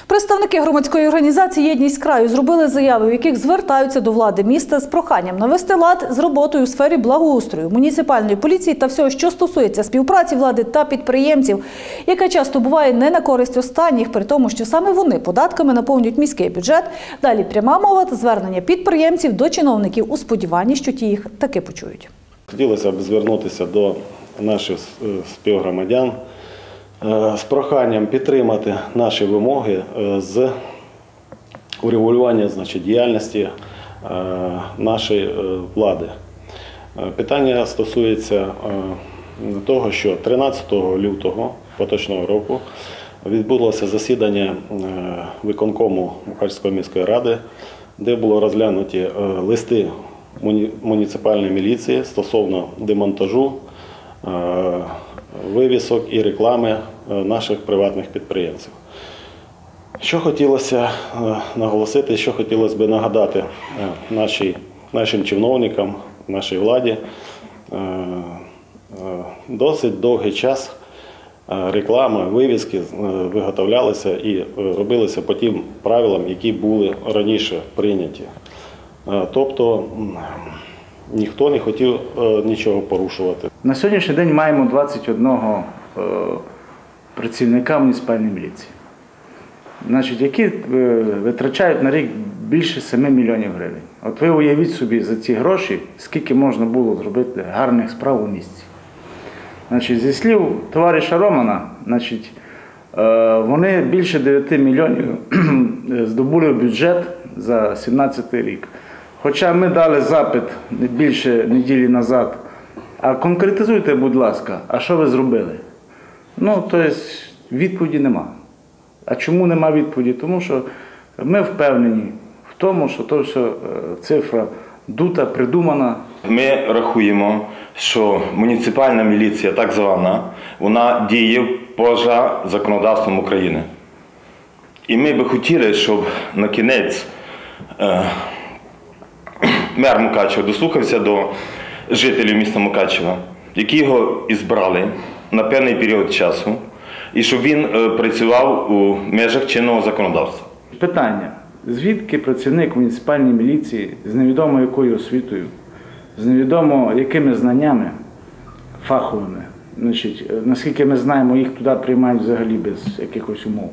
Представники громадської організації «Єдність краю» зробили заяви, в яких звертаються до влади міста з проханням навести лад з роботою у сфері благоустрою, муніципальної поліції та всього, що стосується співпраці влади та підприємців, яка часто буває не на користь останніх, при тому, що саме вони податками наповнюють міський бюджет. Далі пряма мова та звернення підприємців до чиновників у сподіванні, що ті їх таки почують. Хотілося б звернутися до наших співгромадян з проханням підтримати наші вимоги з урегулювання діяльності нашої влади. Питання стосується того, що 13 лютого поточного року відбулося засідання виконкому Мукачівської міської ради, де було розглянуті листи муніципальної міліції стосовно демонтажу вивісок і реклами наших приватних підприємців. Що хотілося наголосити, що хотілося б нагадати нашим чиновникам, нашій владі, досить довгий час реклами, вивіски виготовлялися і робилися по тим правилам, які були раніше прийняті. Тобто ніхто не хотів нічого порушувати. На сьогоднішній день маємо 21 працівника муніципальної міліції, які витрачають на рік більше 7 мільйонів гривень. От ви уявіть собі за ці гроші, скільки можна було зробити гарних справ у місті. Зі слів товариша Романа, вони більше 9 мільйонів здобули в бюджет за 2017 рік. Хоча ми дали запит більше неділі назад, а конкретизуйте, будь ласка, а що ви зробили? Відповіді нема. А чому нема відповіді? Тому що ми впевнені в тому, що цифра дута, придумана. Ми рахуємо, що муніципальна міліція, так звана, вона діє поза законодавством України. І ми би хотіли, щоб на кінець мер Мукачева дослухався до жителів міста Мукачева, які його ізбрали на певний період часу, і щоб він працював у межах чинного законодавства. Питання. Звідки працівник муніципальної міліції з невідомо якою освітою, з невідомо якими знаннями фаховими, наскільки ми знаємо, їх туди приймають взагалі без якихось умов,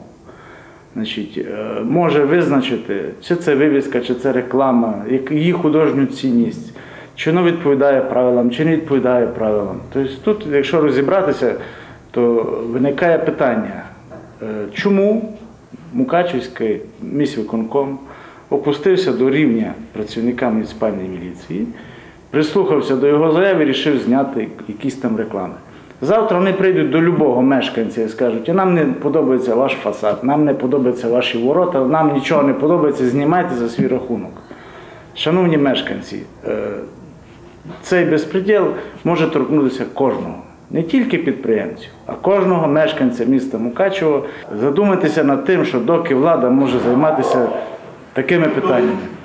може визначити, чи це вивіска, чи це реклама, її художню цінність, чи воно відповідає правилам, чи не відповідає правилам. Тобто тут, якщо розібратися, то виникає питання, чому Мукачівський міськвиконком опустився до рівня працівника муніципальної міліції, прислухався до його заяви і вирішив зняти якісь там реклами. Завтра вони прийдуть до любого мешканця і скажуть, нам не подобається ваш фасад, нам не подобаються ваші ворота, нам нічого не подобається, знімайте за свій рахунок. Шановні мешканці, цей безпреділ може торкнутися кожного. Не тільки підприємців, а кожного мешканця міста Мукачево. Задумайтеся над тим, що доки влада може займатися такими питаннями.